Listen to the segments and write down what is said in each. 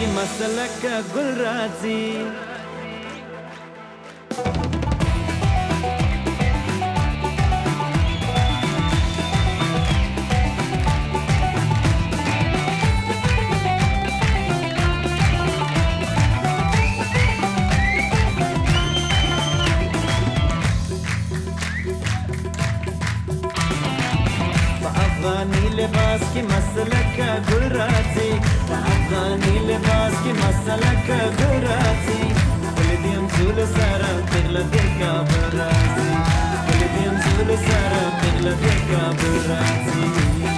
की मसला का गुल राजी अफगानी लिबास की मसला का गुल राजी अफगानी लिबास की मसला का गुल राजी कुलदियम झूल सारा पिघला देखा बराजी कुलदियम झूल सारा पिघला देखा बराजी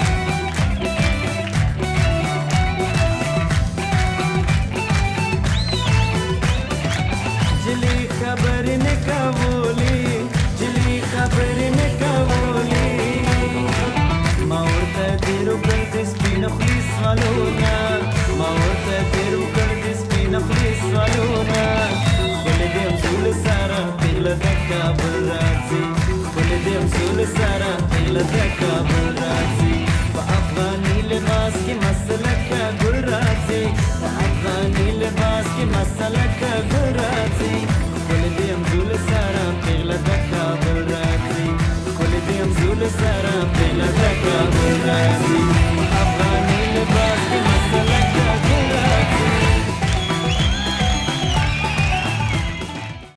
जिली खबर ने कबूली जिली खबर ने कबूली تديرو كردس بينا خليص غالونا ما ورت تديرو كردس بينا خليص غالونا كل ديم زول سارة تغلى ذكا بالرازي كل ديم زول سارة تغلى ذكا بالرازي فأفغاني لباس كي مسلك قل رازي فأفغاني لباس كي مسلك قل رازي كل ديم زول سارة تغلى ذكا بالرازي كل ديم زول سارة تغلى ذكا بالرازي